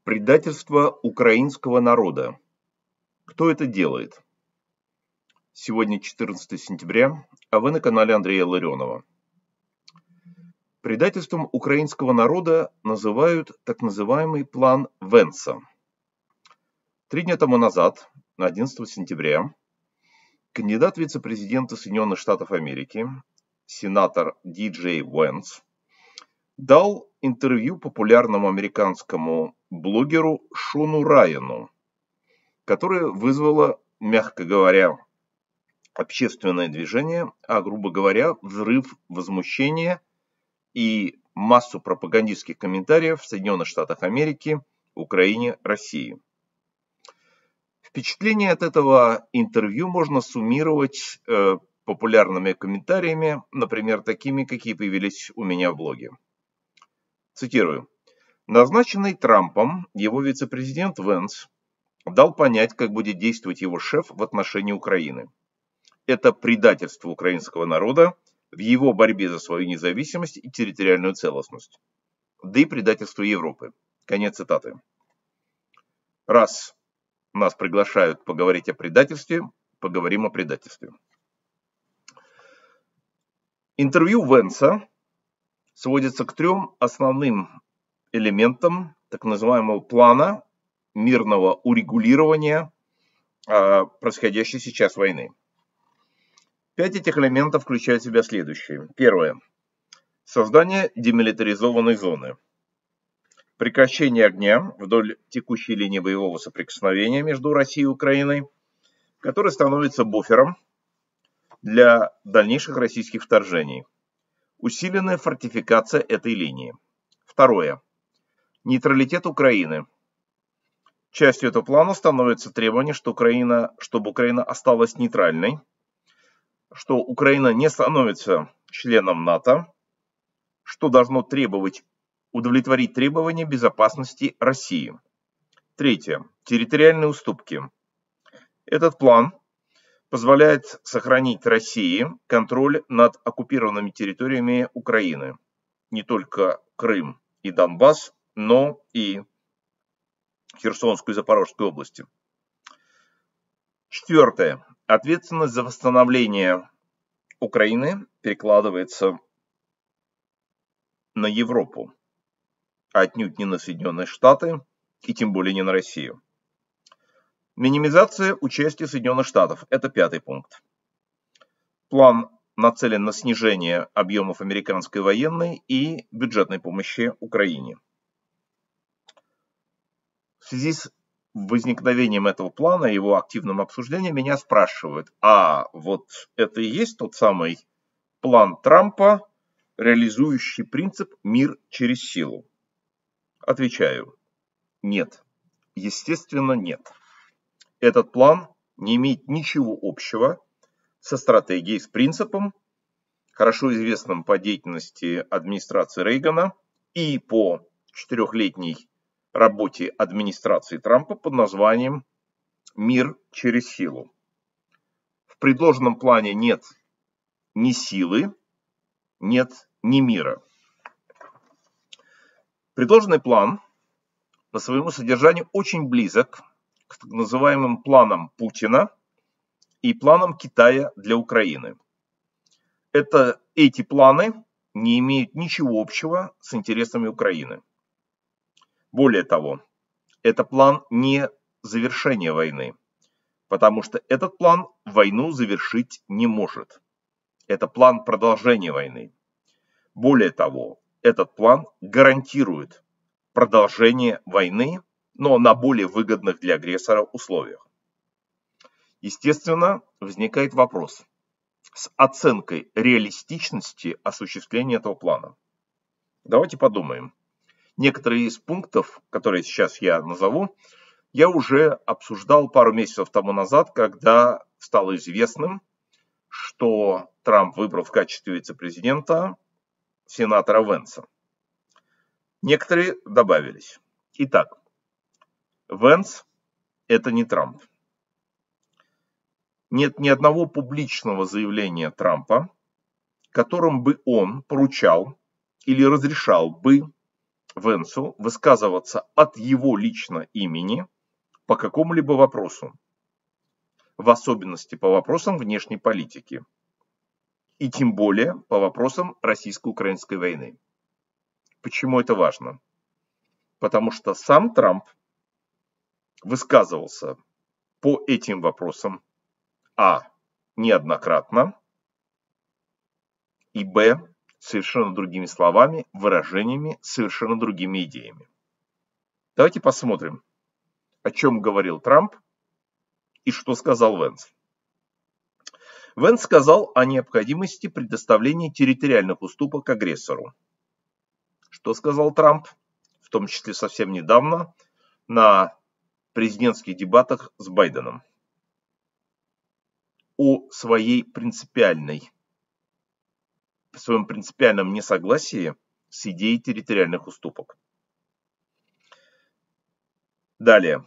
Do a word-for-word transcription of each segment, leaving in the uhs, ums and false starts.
Предательство украинского народа. Кто это делает? Сегодня четырнадцатое сентября, а вы на канале Андрея Ларионова. Предательством украинского народа называют так называемый план Венса. Три дня тому назад, одиннадцатого сентября, кандидат в вице-президенты Соединенных Штатов Америки, сенатор Ди Джей Венс, дал интервью популярному американскому блогеру Шону Райану, которое вызвало, мягко говоря, общественное движение, а грубо говоря, взрыв возмущения и массу пропагандистских комментариев в Соединенных Штатах Америки, Украине, России. Впечатление от этого интервью можно суммировать э, популярными комментариями, например, такими, какие появились у меня в блоге. Цитирую. Назначенный Трампом его вице-президент Венс дал понять, как будет действовать его шеф в отношении Украины. Это предательство украинского народа в его борьбе за свою независимость и территориальную целостность. Да и предательство Европы. Конец цитаты. Раз нас приглашают поговорить о предательстве, поговорим о предательстве. Интервью Венса сводится к трем основным элементам так называемого плана мирного урегулирования э, происходящей сейчас войны. Пять этих элементов включают в себя следующие. Первое. Создание демилитаризованной зоны. Прекращение огня вдоль текущей линии боевого соприкосновения между Россией и Украиной, которая становится буфером для дальнейших российских вторжений. Усиленная фортификация этой линии. Второе. Нейтралитет Украины. Частью этого плана становится требование, что Украина, чтобы Украина осталась нейтральной, что Украина не становится членом НАТО, что должно требовать, удовлетворить требования безопасности России. Третье. Территориальные уступки. Этот план позволяет сохранить России контроль над оккупированными территориями Украины. Не только Крым и Донбасс, но и Херсонскую и Запорожскую области. Четвертое. Ответственность за восстановление Украины перекладывается на Европу, а отнюдь не на Соединенные Штаты и тем более не на Россию. Минимизация участия Соединенных Штатов – это пятый пункт. План нацелен на снижение объемов американской военной и бюджетной помощи Украине. В связи с возникновением этого плана и его активным обсуждением меня спрашивают, а вот это и есть тот самый план Трампа, реализующий принцип «мир через силу»? Отвечаю, нет. Естественно, нет. Этот план не имеет ничего общего со стратегией, с принципом, хорошо известным по деятельности администрации Рейгана и по четырехлетней работе администрации Трампа под названием «Мир через силу». В предложенном плане нет ни силы, нет ни мира. Предложенный план по своему содержанию очень близок к так называемым планам Путина и планам Китая для Украины. Это, эти планы не имеют ничего общего с интересами Украины. Более того, это план не завершения войны, потому что этот план войну завершить не может. Это план продолжения войны. Более того, этот план гарантирует продолжение войны, но на более выгодных для агрессора условиях. Естественно, возникает вопрос с оценкой реалистичности осуществления этого плана. Давайте подумаем. Некоторые из пунктов, которые сейчас я назову, я уже обсуждал пару месяцев тому назад, когда стало известным, что Трамп выбрал в качестве вице-президента сенатора Венса. Некоторые добавились. Итак, Венс – это не Трамп. Нет ни одного публичного заявления Трампа, которым бы он поручал или разрешал бы Венсу высказываться от его лично имени по какому-либо вопросу, в особенности по вопросам внешней политики, и тем более по вопросам российско-украинской войны. Почему это важно? Потому что сам Трамп высказывался по этим вопросам а. неоднократно, и б. совершенно другими словами, выражениями, совершенно другими идеями. Давайте посмотрим, о чем говорил Трамп и что сказал Венс. Венс сказал о необходимости предоставления территориальных уступок агрессору. Что сказал Трамп, в том числе совсем недавно, на президентских дебатах с Байденом? О своей принципиальной, в своем принципиальном несогласии с идеей территориальных уступок. Далее.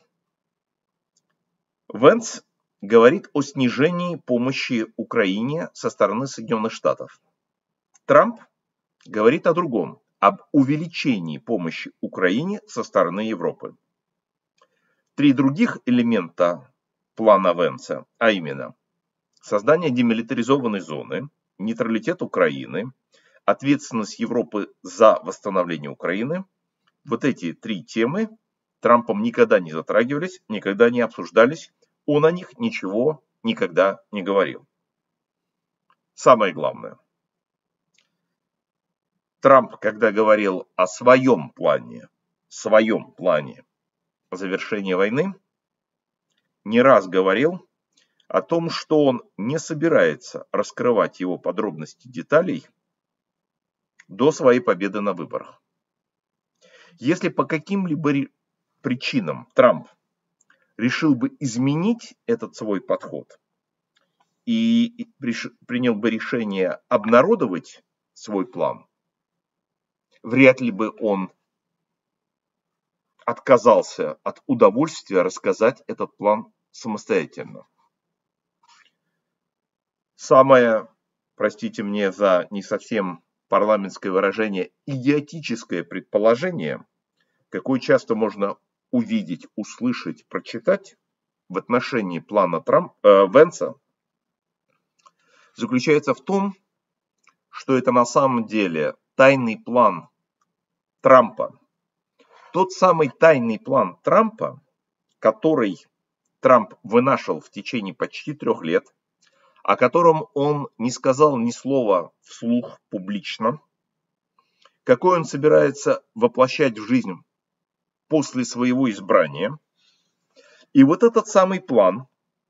Венс говорит о снижении помощи Украине со стороны Соединенных Штатов. Трамп говорит о другом, об увеличении помощи Украине со стороны Европы. Три других элемента плана Венса, а именно создание демилитаризованной зоны, нейтралитет Украины, ответственность Европы за восстановление Украины, вот эти три темы Трампом никогда не затрагивались, никогда не обсуждались, он о них ничего никогда не говорил. Самое главное. Трамп, когда говорил о своем плане, своем плане завершения войны, не раз говорил о том, что он не собирается раскрывать его подробности деталей до своей победы на выборах. Если по каким-либо причинам Трамп решил бы изменить этот свой подход и принял бы решение обнародовать свой план, вряд ли бы он отказался от удовольствия рассказать этот план самостоятельно. Самое, простите мне за не совсем парламентское выражение, идиотическое предположение, какое часто можно увидеть, услышать, прочитать в отношении плана Трамп, э, Венса, заключается в том, что это на самом деле тайный план Трампа. Тот самый тайный план Трампа, который Трамп вынашивал в течение почти трех лет, о котором он не сказал ни слова вслух публично, какой он собирается воплощать в жизнь после своего избрания. И вот этот самый план,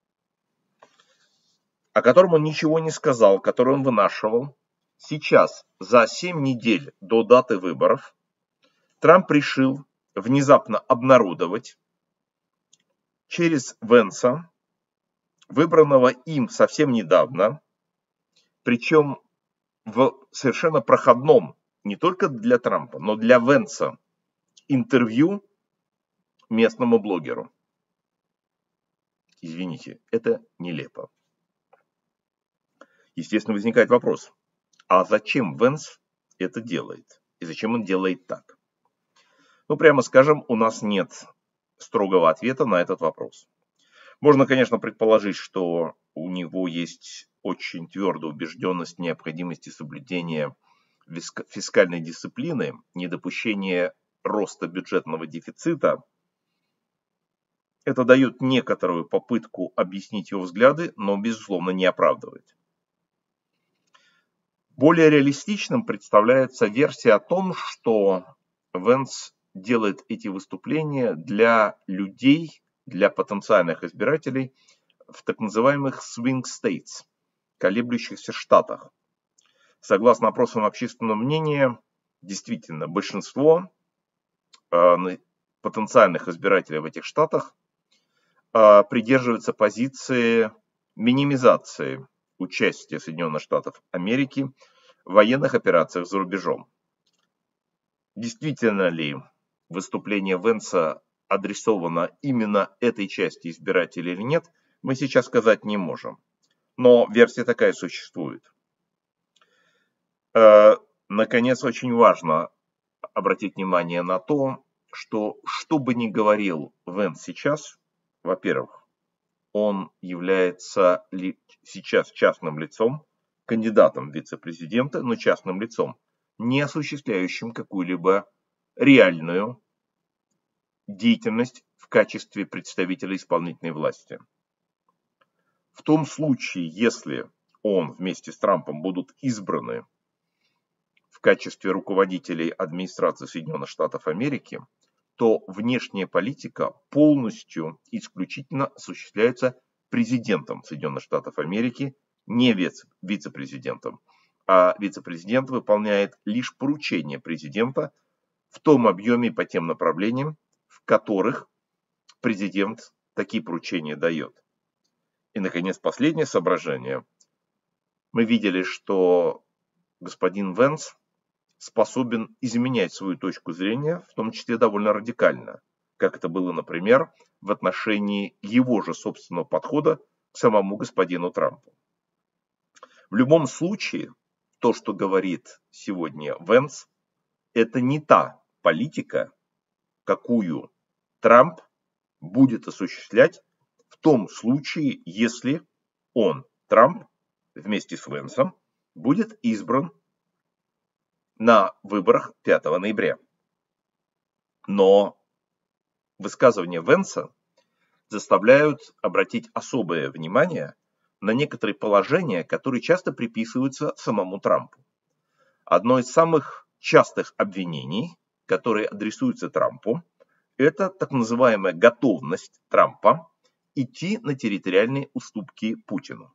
о котором он ничего не сказал, который он вынашивал, сейчас, за семь недель до даты выборов, Трамп решил внезапно обнародовать через Венса, выбранного им совсем недавно, причем в совершенно проходном, не только для Трампа, но для Венса, интервью местному блогеру. Извините, это нелепо. Естественно, возникает вопрос, а зачем Венс это делает? И зачем он делает так? Ну, прямо скажем, у нас нет строгого ответа на этот вопрос. Можно, конечно, предположить, что у него есть очень твердая убежденность в необходимости соблюдения фискальной дисциплины, недопущения роста бюджетного дефицита. Это дает некоторую попытку объяснить его взгляды, но, безусловно, не оправдывает. Более реалистичным представляется версия о том, что Венс делает эти выступления для людей, для потенциальных избирателей в так называемых swing states, колеблющихся штатах. Согласно опросам общественного мнения, действительно, большинство э, потенциальных избирателей в этих штатах э, придерживаются позиции минимизации участия Соединенных Штатов Америки в военных операциях за рубежом. Действительно ли выступление Венса адресовано именно этой части избирателей или нет, мы сейчас сказать не можем. Но версия такая существует. Наконец, очень важно обратить внимание на то, что что бы ни говорил Венс сейчас, во-первых, он является ли сейчас частным лицом, кандидатом в вице-президента, но частным лицом, не осуществляющим какую-либо реальную деятельность в качестве представителя исполнительной власти. В том случае, если он вместе с Трампом будут избраны в качестве руководителей администрации Соединенных Штатов Америки, то внешняя политика полностью исключительно осуществляется президентом Соединенных Штатов Америки, не вице-президентом. А вице-президент выполняет лишь поручения президента в том объеме и по тем направлениям, в которых президент такие поручения дает. И, наконец, последнее соображение. Мы видели, что господин Венс способен изменять свою точку зрения, в том числе довольно радикально, как это было, например, в отношении его же собственного подхода к самому господину Трампу. В любом случае, то, что говорит сегодня Венс, это не та политика, какую Трамп будет осуществлять в том случае, если он, Трамп, вместе с Венсом, будет избран на выборах пятого ноября. Но высказывания Венса заставляют обратить особое внимание на некоторые положения, которые часто приписываются самому Трампу. Одно из самых частых обвинений, которые адресуются Трампу, это так называемая готовность Трампа идти на территориальные уступки Путину.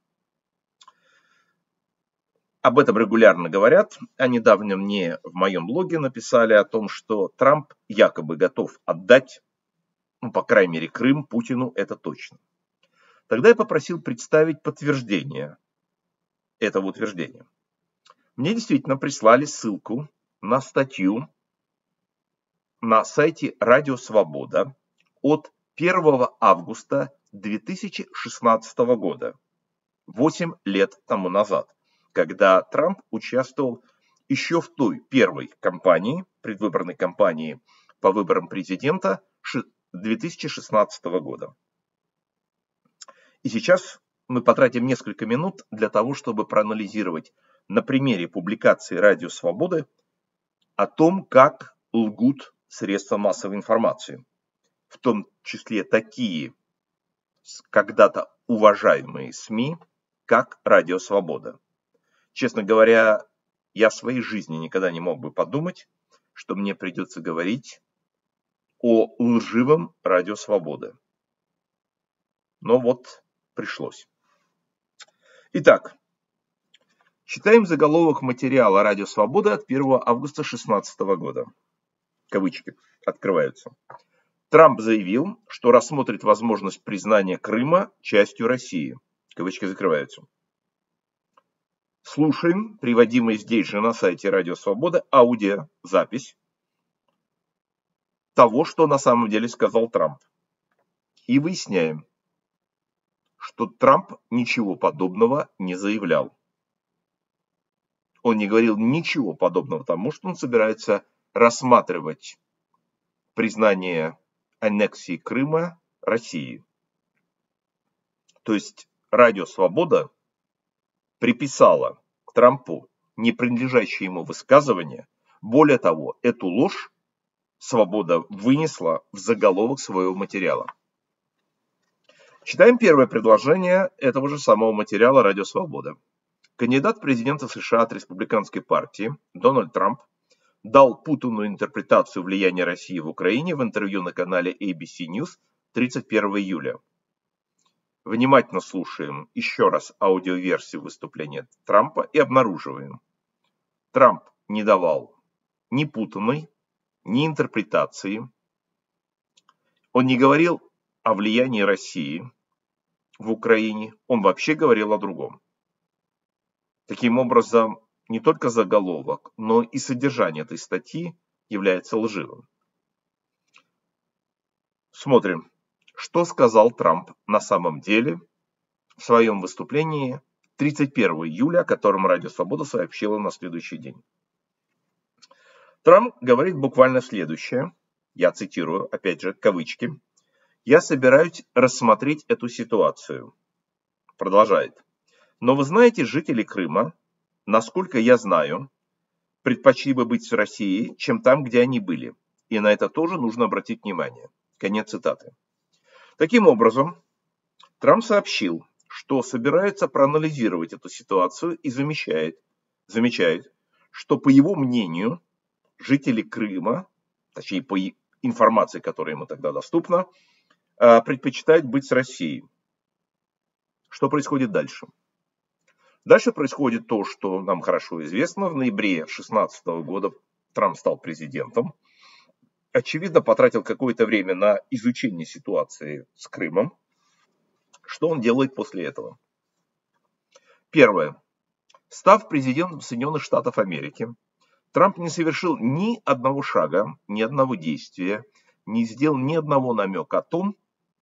Об этом регулярно говорят. А недавно мне в моем блоге написали о том, что Трамп якобы готов отдать, ну, по крайней мере, Крым Путину, это точно. Тогда я попросил представить подтверждение этого утверждения. Мне действительно прислали ссылку на статью на сайте Радио Свобода от первого августа две тысячи шестнадцатого года, восемь лет тому назад, когда Трамп участвовал еще в той первой кампании, предвыборной кампании по выборам президента две тысячи шестнадцатого года. И сейчас мы потратим несколько минут для того, чтобы проанализировать на примере публикации Радио Свободы о том, как лгут средства массовой информации, в том числе такие когда-то уважаемые СМИ, как Радио Свобода. Честно говоря, я в своей жизни никогда не мог бы подумать, что мне придется говорить о лживом Радио Свободы. Но вот пришлось. Итак, читаем заголовок материала Радио Свобода от первого августа две тысячи шестнадцатого года. Кавычки открываются. Трамп заявил, что рассмотрит возможность признания Крыма частью России. Кавычки закрываются. Слушаем приводимый здесь же на сайте Радио Свобода аудиозапись того, что на самом деле сказал Трамп. И выясняем, что Трамп ничего подобного не заявлял. Он не говорил ничего подобного тому, что он собирается рассматривать признание аннексии Крыма России. То есть Радио Свобода приписала Трампу не принадлежащее ему высказывание. Более того, эту ложь Свобода вынесла в заголовок своего материала. Читаем первое предложение этого же самого материала Радио Свобода. Кандидат в президенты США от республиканской партии Дональд Трамп дал путанную интерпретацию влияния России в Украине в интервью на канале эй би си News тридцать первого июля. Внимательно слушаем еще раз аудиоверсию выступления Трампа и обнаруживаем. Трамп не давал ни путанной, ни интерпретации. Он не говорил о влиянии России в Украине, он вообще говорил о другом. Таким образом, не только заголовок, но и содержание этой статьи является лживым. Смотрим, что сказал Трамп на самом деле в своем выступлении тридцать первого июля, о котором Радио Свобода сообщило на следующий день. Трамп говорит буквально следующее, я цитирую, опять же, кавычки. «Я собираюсь рассмотреть эту ситуацию». Продолжает. «Но вы знаете, жители Крыма, насколько я знаю, предпочли бы быть с Россией, чем там, где они были. И на это тоже нужно обратить внимание». Конец цитаты. Таким образом, Трамп сообщил, что собирается проанализировать эту ситуацию и замечает, замечает, что, по его мнению, жители Крыма, точнее по информации, которая ему тогда доступна, предпочитают быть с Россией. Что происходит дальше? Дальше происходит то, что нам хорошо известно. В ноябре две тысячи шестнадцатого года Трамп стал президентом. Очевидно, потратил какое-то время на изучение ситуации с Крымом. Что он делает после этого? Первое. Став президентом Соединенных Штатов Америки, Трамп не совершил ни одного шага, ни одного действия, не сделал ни одного намека о том,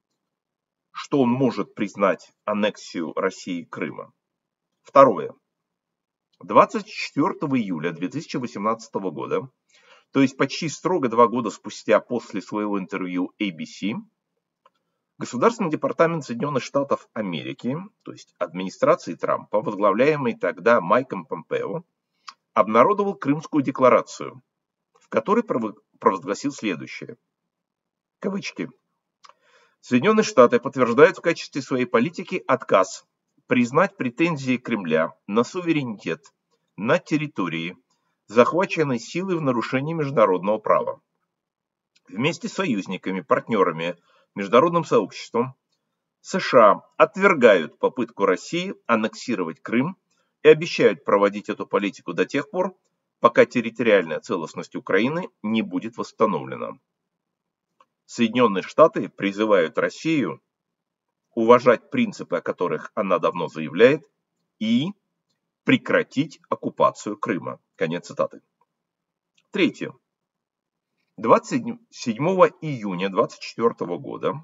что он может признать аннексию России Крыма. Второе. двадцать четвёртого июля две тысячи восемнадцатого года, то есть почти строго два года спустя после своего интервью эй би си, Государственный департамент Соединенных Штатов Америки, то есть администрации Трампа, возглавляемый тогда Майком Помпео, обнародовал Крымскую декларацию, в которой провозгласил следующее. Кавычки. Соединенные Штаты подтверждают в качестве своей политики отказ признать претензии Кремля на суверенитет над территорией, захваченной силой в нарушении международного права. Вместе с союзниками, партнерами, международным сообществом США отвергают попытку России аннексировать Крым и обещают проводить эту политику до тех пор, пока территориальная целостность Украины не будет восстановлена. Соединенные Штаты призывают Россию уважать принципы, о которых она давно заявляет, и прекратить оккупацию Крыма. Конец цитаты. Третье. двадцать седьмого июня две тысячи двадцать четвёртого года,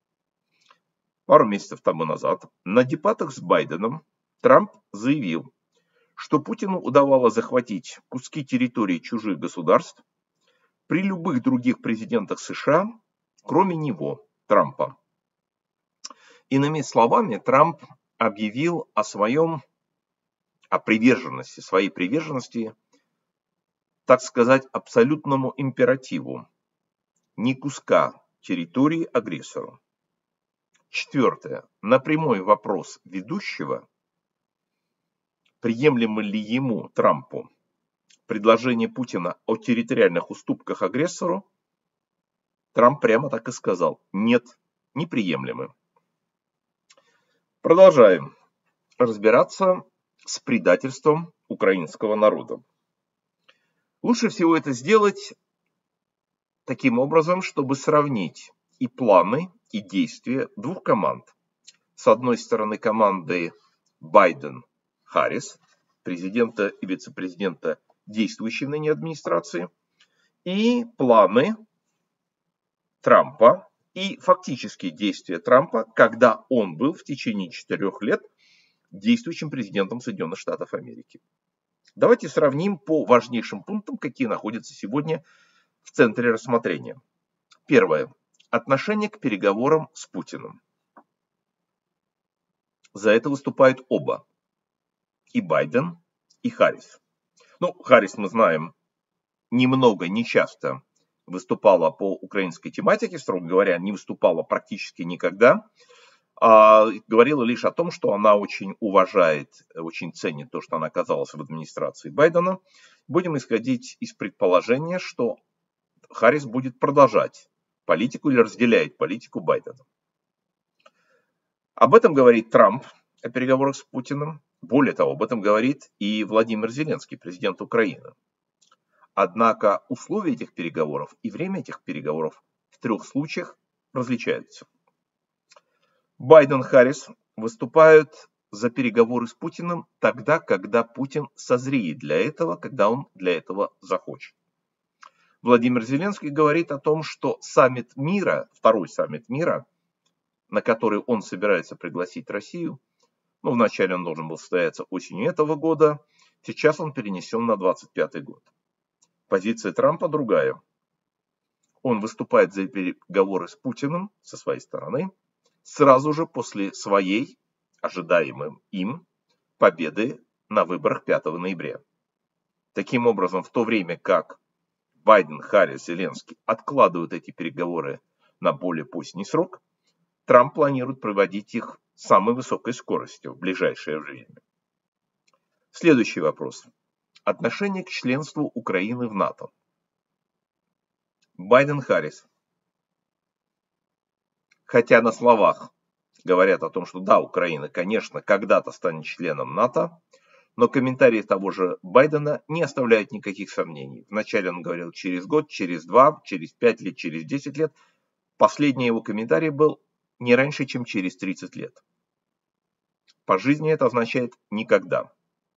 пару месяцев тому назад, на дебатах с Байденом Трамп заявил, что Путину удавалось захватить куски территории чужих государств при любых других президентах США, кроме него, Трампа. Иными словами, Трамп объявил о своем, о приверженности, своей приверженности, так сказать, абсолютному императиву. Ни куска территории агрессору. Четвертое. На прямой вопрос ведущего, приемлемо ли ему, Трампу, предложение Путина о территориальных уступках агрессору, Трамп прямо так и сказал: нет, неприемлемы. Продолжаем разбираться с предательством украинского народа. Лучше всего это сделать таким образом, чтобы сравнить и планы, и действия двух команд. С одной стороны, команды Байден-Харрис, президента и вице-президента действующей ныне администрации, и планы Трампа и фактические действия Трампа, когда он был в течение четырех лет действующим президентом Соединенных Штатов Америки. Давайте сравним по важнейшим пунктам, какие находятся сегодня в центре рассмотрения. Первое. Отношение к переговорам с Путиным. За это выступают оба. И Байден, и Харрис. Ну, Харрис, мы знаем, немного, не часто выступала по украинской тематике, строго говоря, не выступала практически никогда. А говорила лишь о том, что она очень уважает, очень ценит то, что она оказалась в администрации Байдена. Будем исходить из предположения, что Харрис будет продолжать политику или разделяет политику Байдена. Об этом говорит Трамп о переговорах с Путиным. Более того, об этом говорит и Владимир Зеленский, президент Украины. Однако условия этих переговоров и время этих переговоров в трех случаях различаются. Байден-Харрис выступают за переговоры с Путиным тогда, когда Путин созреет для этого, когда он для этого захочет. Владимир Зеленский говорит о том, что саммит мира, второй саммит мира, на который он собирается пригласить Россию, ну, вначале он должен был состояться осенью этого года, сейчас он перенесен на двадцать пятый год. Позиция Трампа другая. Он выступает за переговоры с Путиным со своей стороны сразу же после своей, ожидаемым им, победы на выборах пятого ноября. Таким образом, в то время как Байден, Харрис, Зеленский откладывают эти переговоры на более поздний срок, Трамп планирует проводить их с самой высокой скоростью в ближайшее время. Следующий вопрос. Отношение к членству Украины в НАТО. Байден-Харрис. Хотя на словах говорят о том, что да, Украина, конечно, когда-то станет членом НАТО, но комментарии того же Байдена не оставляют никаких сомнений. Вначале он говорил через год, через два, через пять лет, через десять лет. Последний его комментарий был не раньше, чем через тридцать лет. По жизни это означает никогда.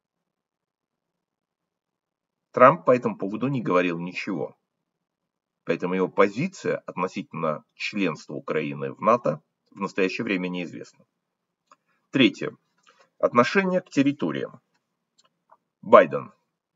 Трамп по этому поводу не говорил ничего. Поэтому его позиция относительно членства Украины в НАТО в настоящее время неизвестна. Третье. Отношение к территориям. Байден.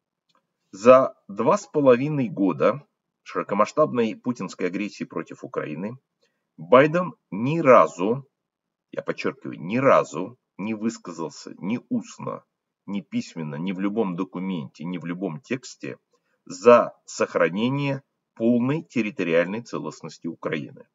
За два с половиной года широкомасштабной путинской агрессии против Украины Байден ни разу, я подчеркиваю, ни разу не высказался ни устно, ни письменно, ни в любом документе, ни в любом тексте за сохранение полной территориальной целостности Украины.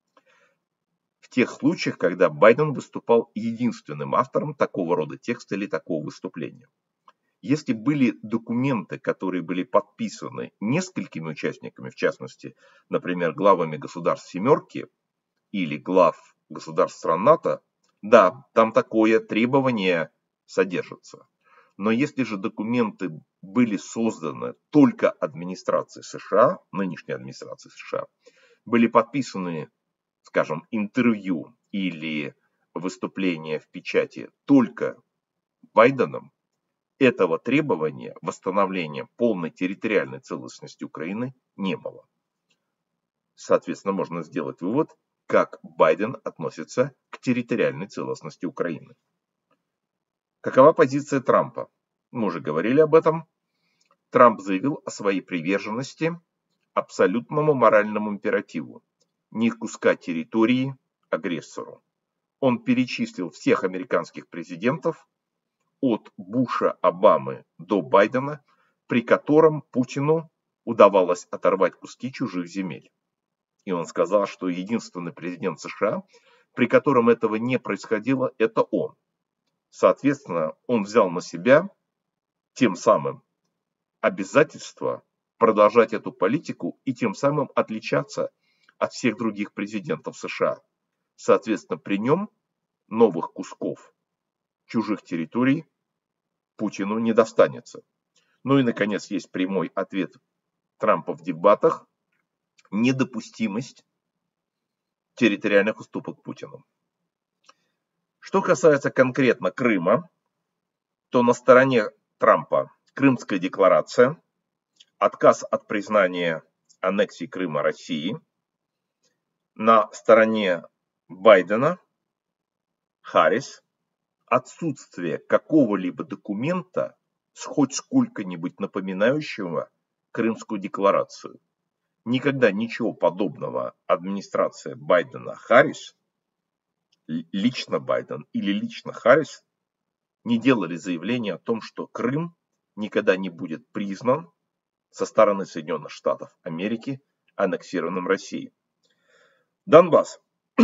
В тех случаях, когда Байден выступал единственным автором такого рода текста или такого выступления. Если были документы, которые были подписаны несколькими участниками, в частности, например, главами государств «семерки» или глав государств стран НАТО, да, там такое требование содержится. Но если же документы были созданы только администрацией США, нынешней администрацией США, были подписаны, скажем, интервью или выступления в печати только Байденом, этого требования восстановления полной территориальной целостности Украины не было. Соответственно, можно сделать вывод, как Байден относится к территориальной целостности Украины. Какова позиция Трампа? Мы уже говорили об этом. Трамп заявил о своей приверженности абсолютному моральному императиву. Ни куска территории агрессору. Он перечислил всех американских президентов от Буша, Обамы до Байдена, при котором Путину удавалось оторвать куски чужих земель. И он сказал, что единственный президент США, при котором этого не происходило, это он. Соответственно, он взял на себя тем самым обязательство продолжать эту политику и тем самым отличаться от всех других президентов США. Соответственно, при нем новых кусков чужих территорий Путину не достанется. Ну и, наконец, есть прямой ответ Трампа в дебатах. Недопустимость территориальных уступок Путину. Что касается конкретно Крыма, то на стороне Трампа Крымская декларация, отказ от признания аннексии Крыма России. На стороне Байдена, Харрис, отсутствие какого-либо документа с хоть сколько-нибудь напоминающего Крымскую декларацию. Никогда ничего подобного администрация Байдена-Харрис, лично Байден или лично Харрис, не делали заявление о том, что Крым никогда не будет признан со стороны Соединенных Штатов Америки аннексированным Россией. Донбасс.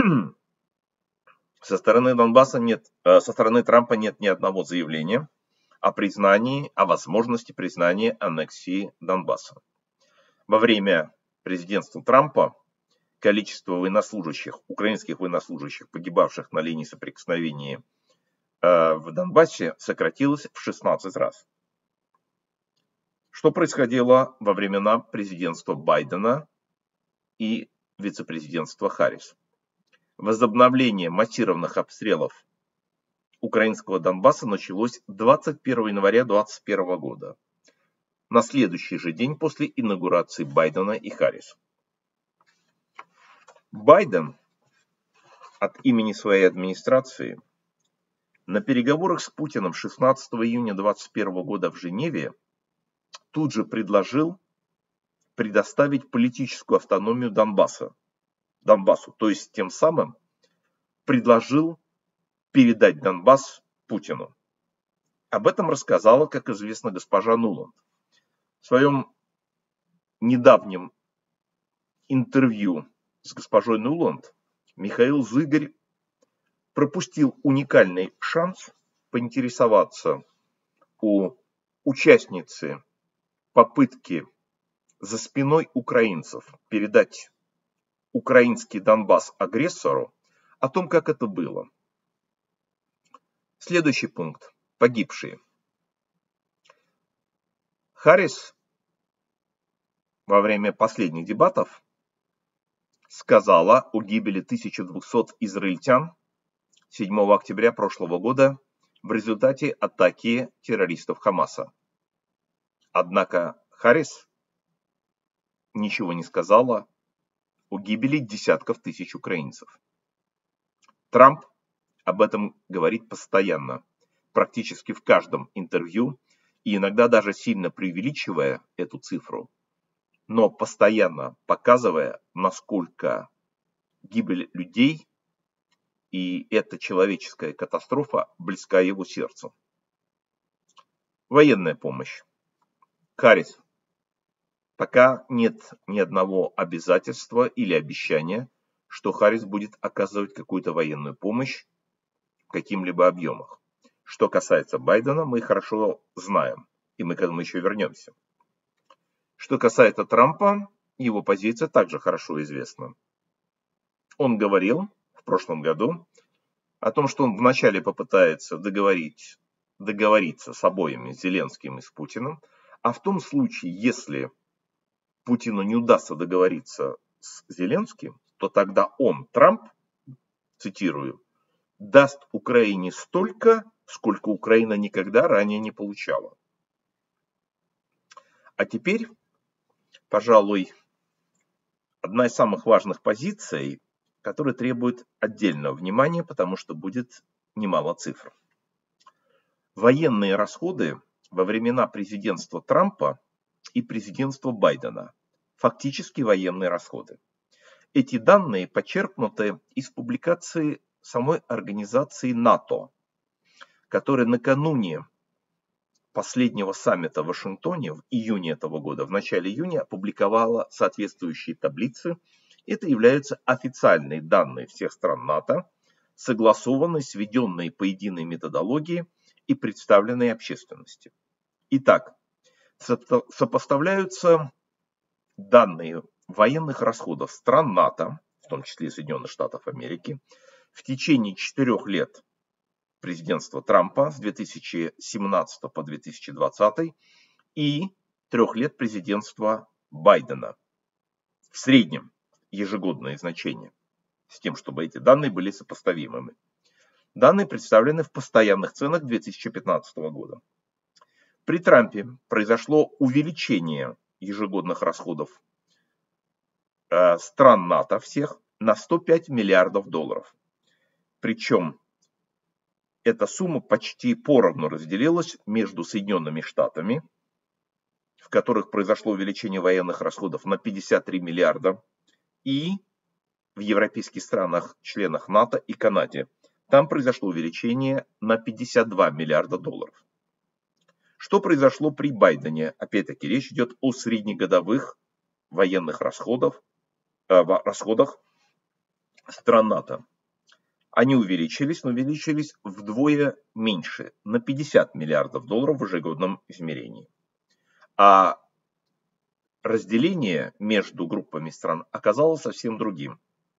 Со стороны Донбасса нет, со стороны Трампа нет ни одного заявления о признании, о возможности признания аннексии Донбасса. Во время президентства Трампа количество военнослужащих, украинских военнослужащих, погибавших на линии соприкосновения в Донбассе, сократилось в шестнадцать раз. Что происходило во времена президентства Байдена и вице-президентства Харрис? Возобновление массированных обстрелов украинского Донбасса началось двадцать первого января две тысячи двадцать первого года, на следующий же день после инаугурации Байдена и Харрис. Байден от имени своей администрации на переговорах с Путиным шестнадцатого июня две тысячи двадцать первого года в Женеве тут же предложил предоставить политическую автономию Донбасса, Донбассу, то есть тем самым предложил передать Донбасс Путину. Об этом рассказала, как известно, госпожа Нуланд. В своем недавнем интервью с госпожой Нуланд Михаил Зыгорь пропустил уникальный шанс поинтересоваться у участницы попытки за спиной украинцев передать украинский Донбасс агрессору о том, как это было. Следующий пункт. Погибшие. Харрис во время последних дебатов сказала о гибели тысячи двухсот израильтян седьмого октября прошлого года в результате атаки террористов Хамаса. Однако Харрис ничего не сказала о гибели десятков тысяч украинцев. Трамп об этом говорит постоянно, практически в каждом интервью, и иногда даже сильно преувеличивая эту цифру, но постоянно показывая, насколько гибель людей и эта человеческая катастрофа близка его сердцу. Военная помощь. Харрис. Пока нет ни одного обязательства или обещания, что Харрис будет оказывать какую-то военную помощь в каким-либо объемах. Что касается Байдена, мы хорошо знаем, и мы к этому еще вернемся. Что касается Трампа, его позиция также хорошо известна. Он говорил в прошлом году о том, что он вначале попытается договорить, договориться с обоими, с Зеленским и с Путиным, а в том случае, если Путину не удастся договориться с Зеленским, то тогда он, Трамп, цитирую, даст Украине столько, сколько Украина никогда ранее не получала. А теперь, пожалуй, одна из самых важных позиций, которая требует отдельного внимания, потому что будет немало цифр. Военные расходы во времена президентства Трампа и президентства Байдена. Фактически военные расходы. Эти данные почерпнуты из публикации самой организации НАТО, которая накануне последнего саммита в Вашингтоне в июне этого года, в начале июня, опубликовала соответствующие таблицы. Это являются официальные данные всех стран НАТО, согласованные, сведенные по единой методологии и представленные общественности. Итак, сопоставляются данные военных расходов стран НАТО, в том числе Соединенных Штатов Америки, в течение четырех лет президентства Трампа с две тысячи семнадцатого по две тысячи двадцатый и трех лет президентства Байдена. В среднем ежегодные значения, с тем, чтобы эти данные были сопоставимыми. Данные представлены в постоянных ценах две тысячи пятнадцатого года. При Трампе произошло увеличение ежегодных расходов э, стран НАТО всех на сто пять миллиардов долларов. Причем эта сумма почти поровну разделилась между Соединенными Штатами, в которых произошло увеличение военных расходов на пятьдесят три миллиарда, и в европейских странах, членах НАТО и Канаде. Там произошло увеличение на пятьдесят два миллиарда долларов. Что произошло при Байдене? Опять-таки речь идет о среднегодовых военных расходах, э, расходах стран НАТО. Они увеличились, но увеличились вдвое меньше, на пятьдесят миллиардов долларов в ежегодном измерении. А разделение между группами стран оказалось совсем другим.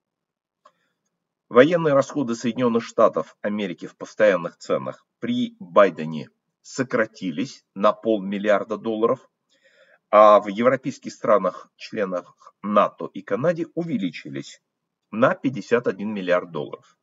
Военные расходы Соединенных Штатов Америки в постоянных ценах при Байдене сократились на полмиллиарда долларов, а в европейских странах, членах НАТО и Канаде увеличились на пятьдесят один миллиард долларов.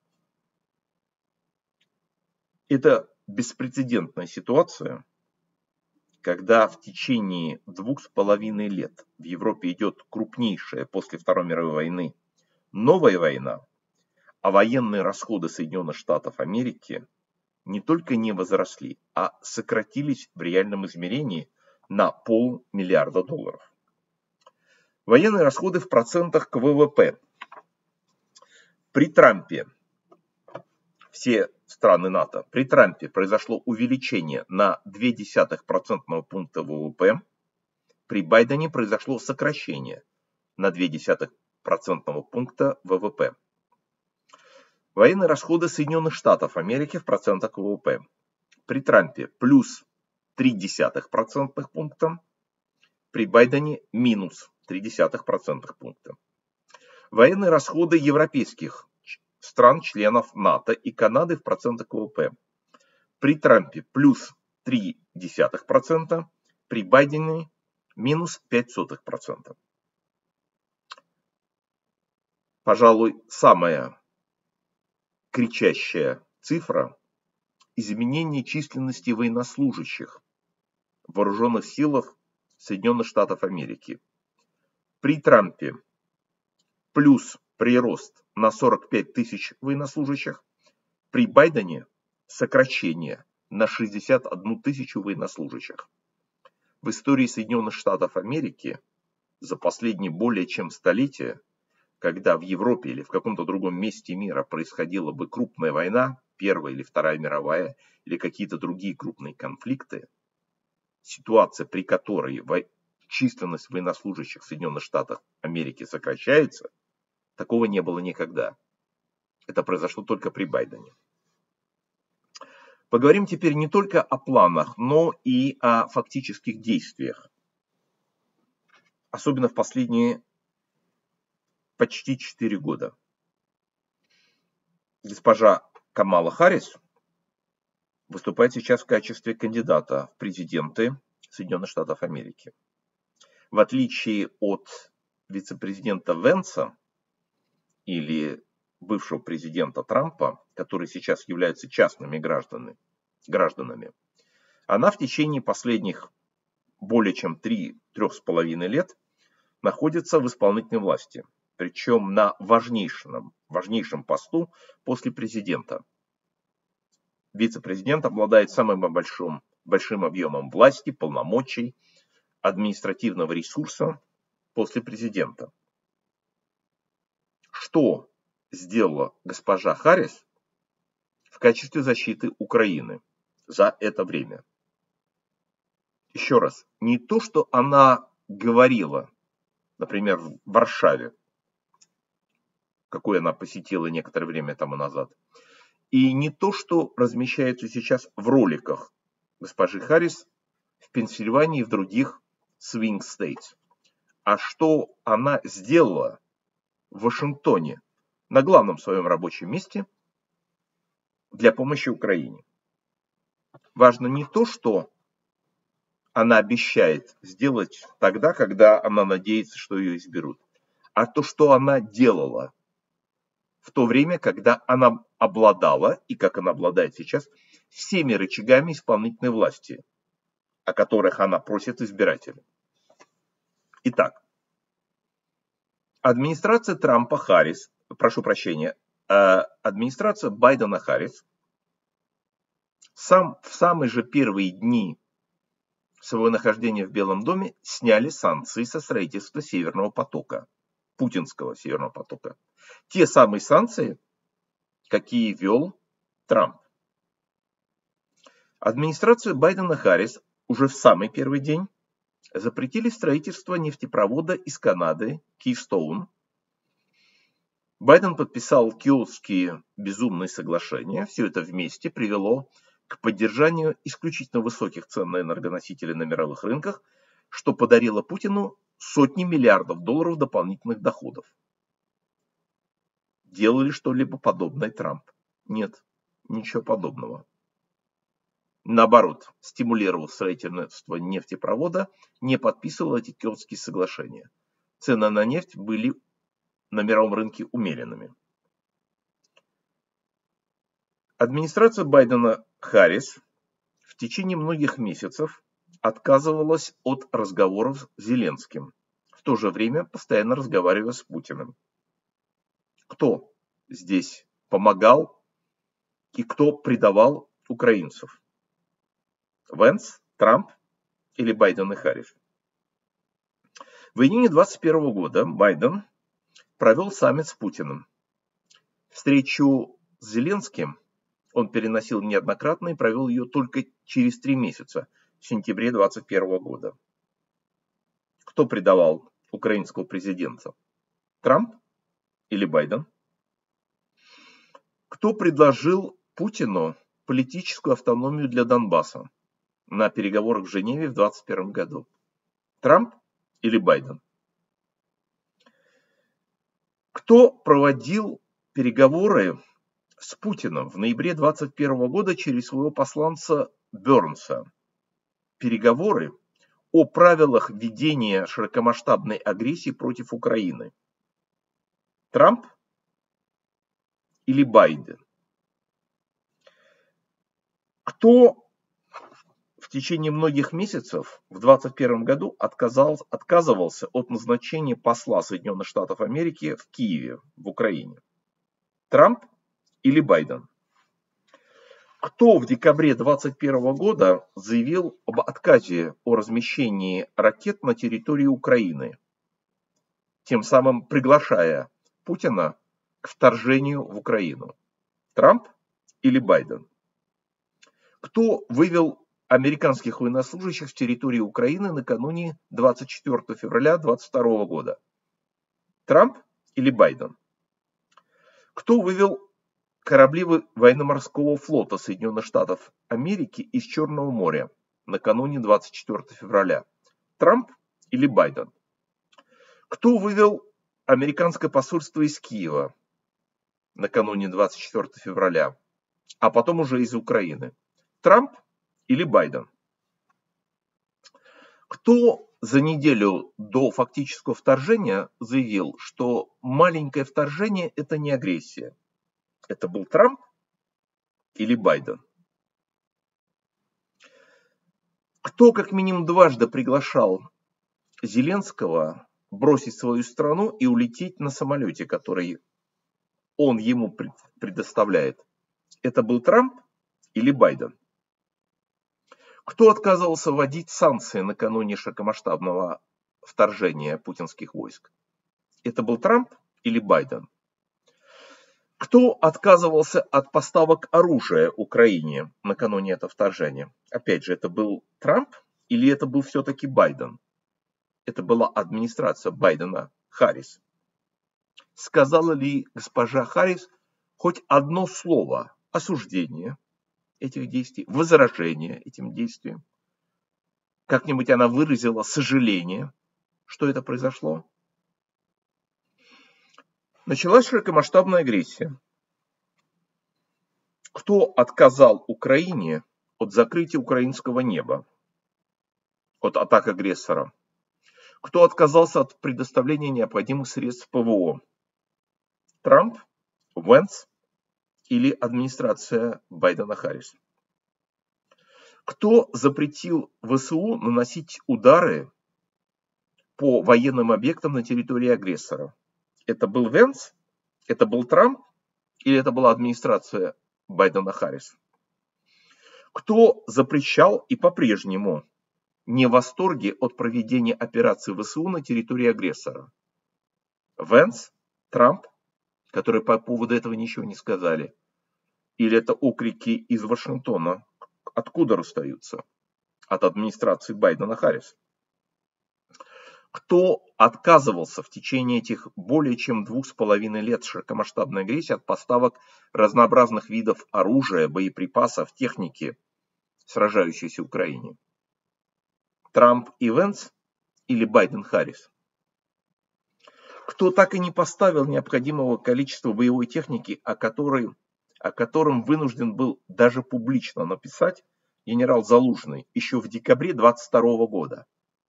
Это беспрецедентная ситуация, когда в течение двух с половиной лет в Европе идет крупнейшая после Второй мировой войны новая война, а военные расходы Соединенных Штатов Америки не только не возросли, а сократились в реальном измерении на полмиллиарда долларов. Военные расходы в процентах к ВВП. При Трампе, все страны НАТО, при Трампе произошло увеличение на ноль целых две десятых процентного пункта ВВП. При Байдене произошло сокращение на ноль целых две десятых процентного пункта ВВП. Военные расходы Соединенных Штатов Америки в процентах к ВВП. При Трампе плюс три десятых процентных пункта. При Байдене минус три десятых процентных пункта. Военные расходы европейских стран-членов НАТО и Канады в процентах к ВВП. При Трампе плюс три десятых процента. При Байдене минус пять сотых процента. Пожалуй, самая кричащая цифра – изменение численности военнослужащих в вооруженных силах Соединенных Штатов Америки. При Трампе плюс прирост на сорок пять тысяч военнослужащих, при Байдене сокращение на шестьдесят одну тысячу военнослужащих. В истории Соединенных Штатов Америки за последние более чем столетие, когда в Европе или в каком-то другом месте мира происходила бы крупная война, Первая или Вторая мировая, или какие-то другие крупные конфликты, ситуация, при которой численность военнослужащих в Соединенных Штатах Америки сокращается, такого не было никогда. Это произошло только при Байдене. Поговорим теперь не только о планах, но и о фактических действиях. Особенно в последние почти четыре года. Госпожа Камала Харрис выступает сейчас в качестве кандидата в президенты Соединенных Штатов Америки. В отличие от вице-президента Венса или бывшего президента Трампа, которые сейчас являются частными гражданами, гражданами, она в течение последних более чем трех с половиной лет находится в исполнительной власти, причем на важнейшем, важнейшем посту после президента. Вице-президент обладает самым большим, большим объемом власти, полномочий, административного ресурса после президента. Что сделала госпожа Харрис в качестве защиты Украины за это время? Еще раз, не то, что она говорила, например, в Варшаве, какую она посетила некоторое время тому назад, и не то, что размещается сейчас в роликах госпожи Харрис в Пенсильвании и в других swing states, а что она сделала в Вашингтоне на главном своем рабочем месте для помощи Украине. Важно не то, что она обещает сделать тогда, когда она надеется, что ее изберут, а то, что она делала в то время, когда она обладала, и как она обладает сейчас, всеми рычагами исполнительной власти, о которых она просит избирателей. Итак, администрация Трампа Харрис, прошу прощения, администрация Байдена Харрис сам, в самые же первые дни своего нахождения в Белом доме сняли санкции со строительства Северного потока, путинского Северного потока. Те самые санкции, какие ввел Трамп. Администрация Байдена Харрис уже в самый первый день запретили строительство нефтепровода из Канады Keystone. Байден подписал Киотские безумные соглашения. Все это вместе привело к поддержанию исключительно высоких цен на энергоносители на мировых рынках, что подарило Путину сотни миллиардов долларов дополнительных доходов. Делали что-либо подобное Трамп? Нет, ничего подобного. Наоборот, стимулировал строительство нефтепровода, не подписывал эти Киотские соглашения. Цены на нефть были на мировом рынке умеренными. Администрация Байдена Харрис в течение многих месяцев отказывалась от разговоров с Зеленским, в то же время постоянно разговаривая с Путиным. Кто здесь помогал и кто предавал украинцев? Венс, Трамп или Байден и Харрис? В июне двадцать первого года Байден провел саммит с Путиным. Встречу с Зеленским он переносил неоднократно и провел ее только через три месяца, в сентябре двадцать первого года. Кто предавал украинского президента? Трамп или Байден? Кто предложил Путину политическую автономию для Донбасса на переговорах в Женеве в двадцать первом году? Трамп или Байден? Кто проводил переговоры с Путиным в ноябре двадцать первого года через своего посланца Бернса? Переговоры о правилах ведения широкомасштабной агрессии против Украины. Трамп или Байден? Кто в течение многих месяцев в двадцать первом году отказал, отказывался от назначения посла Соединенных Штатов Америки в Киеве, в Украине? Трамп или Байден? Кто в декабре двадцать первого года заявил об отказе о размещении ракет на территории Украины, тем самым приглашая Путина к вторжению в Украину? Трамп или Байден? Кто вывел американских военнослужащих с территории Украины накануне двадцать четвёртого февраля двадцать второго года? Трамп или Байден? Кто вывел корабли военно-морского флота Соединенных Штатов Америки из Черного моря накануне двадцать четвёртого февраля? Трамп или Байден? Кто вывел американское посольство из Киева накануне двадцать четвёртого февраля, а потом уже из Украины? Трамп или Байден? Кто за неделю до фактического вторжения заявил, что маленькое вторжение – это не агрессия? Это был Трамп или Байден? Кто как минимум дважды приглашал Зеленского бросить свою страну и улететь на самолете, который он ему предоставляет? Это был Трамп или Байден? Кто отказывался вводить санкции накануне широкомасштабного вторжения путинских войск? Это был Трамп или Байден? Кто отказывался от поставок оружия Украине накануне этого вторжения? Опять же, это был Трамп или это был все-таки Байден? Это была администрация Байдена-Харрис. Сказала ли госпожа Харрис хоть одно слово осуждения этих действий, возражение этим действиям? Как-нибудь она выразила сожаление, что это произошло? Началась широкомасштабная агрессия. Кто отказал Украине от закрытия украинского неба, от атак агрессора? Кто отказался от предоставления необходимых средств ПВО? Трамп, Венс или администрация Байдена-Харрис? Кто запретил ВСУ наносить удары по военным объектам на территории агрессора? Это был Венс? Это был Трамп? Или это была администрация Байдена-Харрис? Кто запрещал и по-прежнему не в восторге от проведения операции ВСУ на территории агрессора? Венс? Трамп? Которые по поводу этого ничего не сказали? Или это окрики из Вашингтона? Откуда расстаются? От администрации Байдена-Харрис. Кто отказывался в течение этих более чем двух с половиной лет широкомасштабной агрессии от поставок разнообразных видов оружия, боеприпасов, техники, сражающейся Украине? Трамп и Венс или Байден-Харрис? Кто так и не поставил необходимого количества боевой техники, о которой о котором вынужден был даже публично написать генерал Залужный еще в декабре двадцать второго года?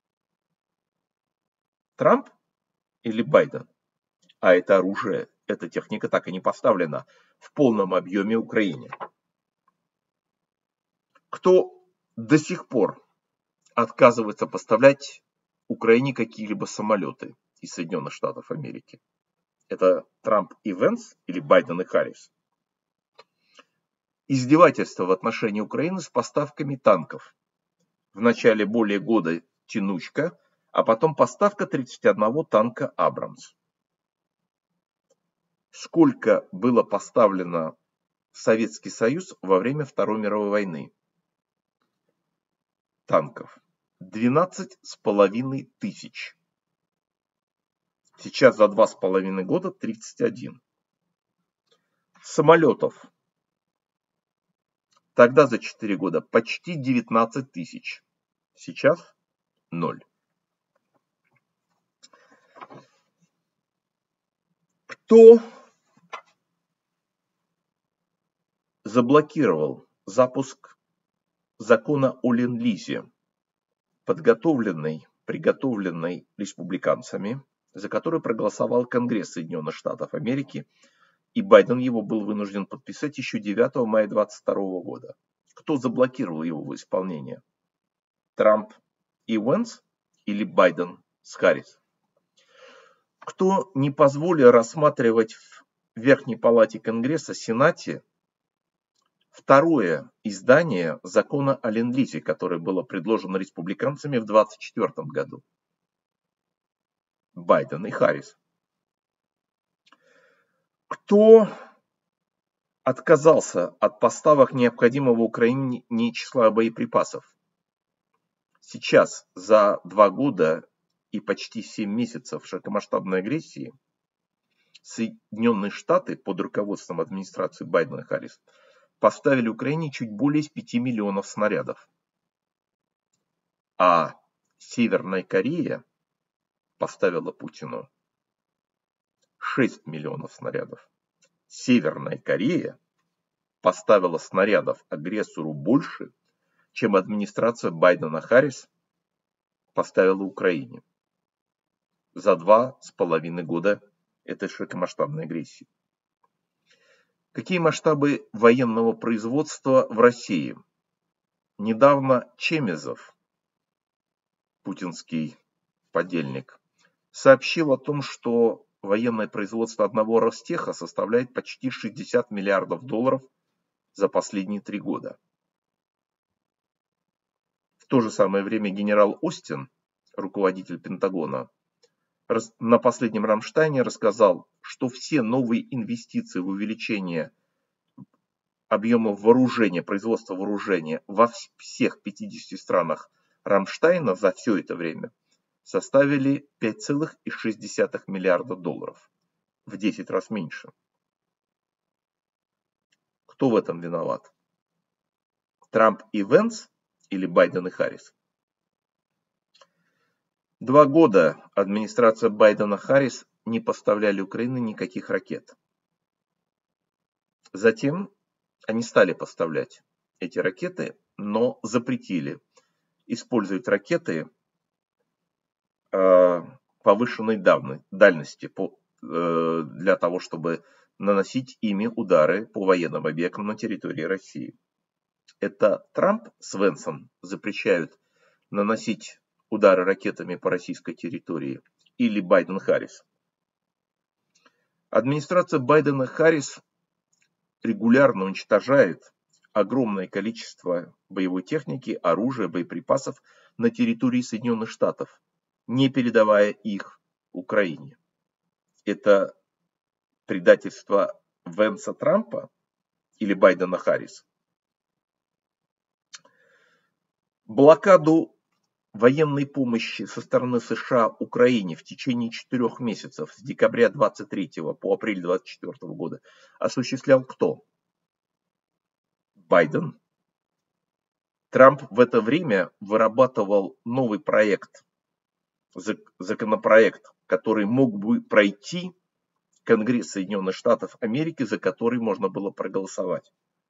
Трамп или Байден? А это оружие, эта техника так и не поставлена в полном объеме Украине. Кто до сих пор отказывается поставлять Украине какие-либо самолеты из Соединенных Штатов Америки? Это Трамп и Венс или Байден и Харрис? Издевательство в отношении Украины с поставками танков. В начале более года тянучка, а потом поставка тридцати одного танка «Абрамс». Сколько было поставлено в Советский Союз во время Второй мировой войны танков? двенадцать с половиной тысяч. Сейчас за два с половиной года тридцать один. Самолетов. Тогда за четыре года почти девятнадцать тысяч. Сейчас ноль. Кто заблокировал запуск закона о ленд-лизе, подготовленный, приготовленный республиканцами, за который проголосовал Конгресс Соединенных Штатов Америки, и Байден его был вынужден подписать еще девятого мая двадцать второго года. Кто заблокировал его в исполнение? Трамп и Венс или Байден с Харрис? Кто не позволил рассматривать в Верхней Палате Конгресса, Сенате, второе издание закона о ленд-лизе, которое было предложено республиканцами в двадцать четвёртом году? Байден и Харрис. Кто отказался от поставок необходимого Украине числа боеприпасов? Сейчас, за два года и почти семь месяцев широкомасштабной агрессии, Соединенные Штаты под руководством администрации Байдена и Харрис поставили Украине чуть более пяти миллионов снарядов. А Северная Корея поставила Путину шесть миллионов снарядов. Северная Корея поставила снарядов агрессору больше, чем администрация Байдена-Харрис поставила Украине за два с половиной года этой широкомасштабной агрессии. Какие масштабы военного производства в России? Недавно Чемезов, путинский подельник, сообщил о том, что военное производство одного Ростеха составляет почти шестьдесят миллиардов долларов за последние три года. В то же самое время генерал Остин, руководитель Пентагона, на последнем Рамштайне рассказал, что все новые инвестиции в увеличение объемов вооружения, производства вооружения во всех пятидесяти странах Рамштайна за все это время составили пять целых шесть десятых миллиарда долларов. В десять раз меньше. Кто в этом виноват? Трамп и Венс или Байден и Харрис? Два года администрация Байдена-Харрис не поставляли Украине никаких ракет. Затем они стали поставлять эти ракеты, но запретили использовать ракеты э, повышенной дальности по, э, для того, чтобы наносить ими удары по военным объектам на территории России. Это Трамп с Венсом запрещают наносить удары ракетами по российской территории, или Байден-Харрис? Администрация Байдена-Харрис регулярно уничтожает огромное количество боевой техники, оружия, боеприпасов на территории Соединенных Штатов, не передавая их Украине. Это предательство Венса Трампа или Байдена-Харрис? Блокаду военной помощи со стороны США Украине в течение четырех месяцев с декабря двадцать третьего по апрель двадцать четвёртого года осуществлял кто? Байден. Трамп в это время вырабатывал новый проект, законопроект, который мог бы пройти Конгресс Соединенных Штатов Америки, за который можно было проголосовать.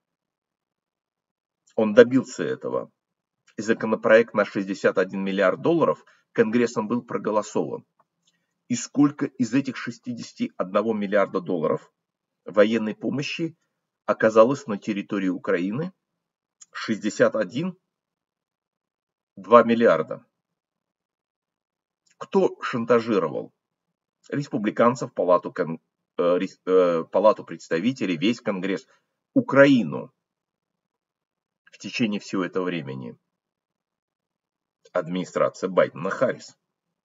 Он добился этого. И законопроект на шестьдесят один миллиард долларов Конгрессом был проголосован. И сколько из этих шестидесяти одного миллиарда долларов военной помощи оказалось на территории Украины? шестьдесят один и два миллиарда. Кто шантажировал? Республиканцев, палату, э, э, палату представителей, весь Конгресс, Украину в течение всего этого времени. Администрация Байдена-Харрис.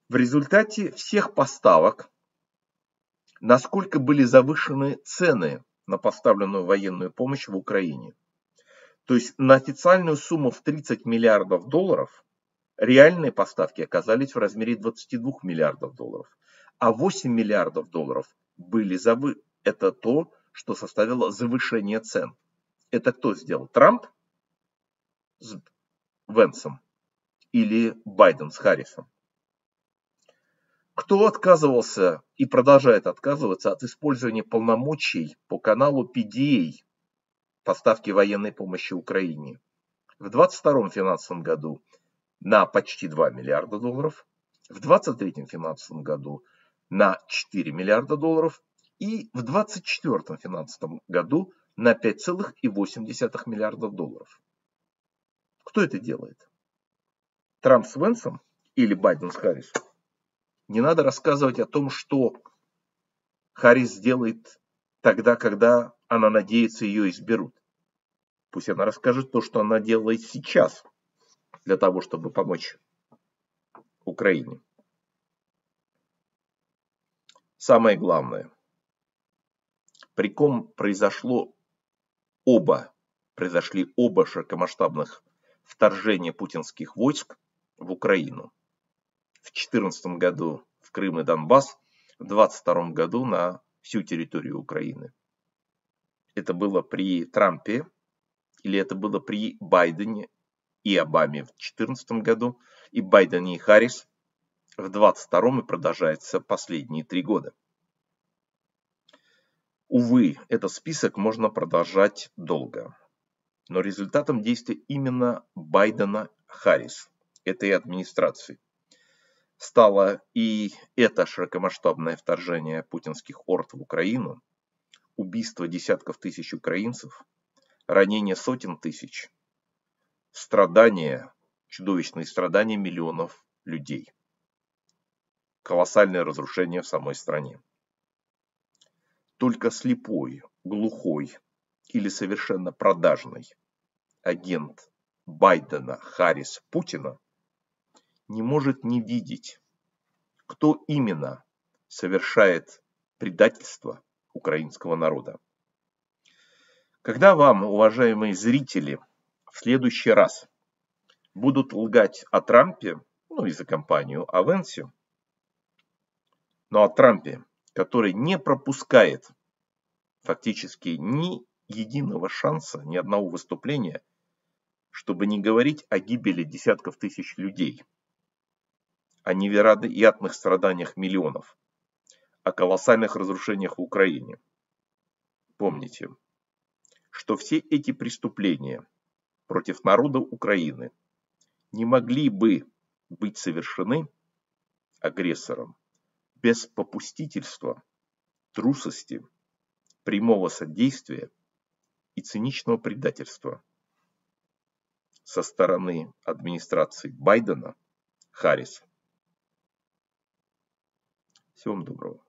В результате всех поставок, насколько были завышены цены на поставленную военную помощь в Украине. То есть на официальную сумму в тридцать миллиардов долларов реальные поставки оказались в размере двадцати двух миллиардов долларов. А восемь миллиардов долларов были завы... Это то, что составило завышение цен. Это кто сделал? Трамп с Венсом или Байден с Харрисом? Кто отказывался и продолжает отказываться от использования полномочий по каналу пи ди эй, поставки военной помощи Украине, в двадцать втором финансовом году на почти два миллиарда долларов, в двадцать третьем финансовом году на четыре миллиарда долларов и в двадцать четвёртом финансовом году на пять целых восемь десятых миллиарда долларов. Кто это делает? Трамп с Венсом или Байден с Харрисом? Не надо рассказывать о том, что Харрис сделает тогда, когда она надеется, ее изберут. Пусть она расскажет то, что она делает сейчас, для того, чтобы помочь Украине. Самое главное, при ком произошло оба, произошли оба широкомасштабных вторжения путинских войск в Украину. В две тысячи четырнадцатом году в Крым и Донбасс, в две тысячи двадцать втором году на всю территорию Украины. Это было при Трампе или это было при Байдене и Обаме в две тысячи четырнадцатом году, и Байдене и Харрис в две тысячи двадцать втором и продолжается последние три года. Увы, этот список можно продолжать долго. Но результатом действия именно Байдена-Харрис, этой администрации, стало и это широкомасштабное вторжение путинских орд в Украину, убийство десятков тысяч украинцев, ранение сотен тысяч, страдания, чудовищные страдания миллионов людей, колоссальное разрушение в самой стране. Только слепой, глухой или совершенно продажный агент Байдена, Харрис, Путина не может не видеть, кто именно совершает предательство украинского народа. Когда вам, уважаемые зрители, в следующий раз будут лгать о Трампе, ну и за компанию о Венсе, но о Трампе, который не пропускает фактически ни единого шанса, ни одного выступления, чтобы не говорить о гибели десятков тысяч людей, о невероятных страданиях миллионов, о колоссальных разрушениях в Украине. Помните, что все эти преступления против народа Украины не могли бы быть совершены агрессором без попустительства, трусости, прямого содействия и циничного предательства со стороны администрации Байдена, Харрис. Всего вам доброго.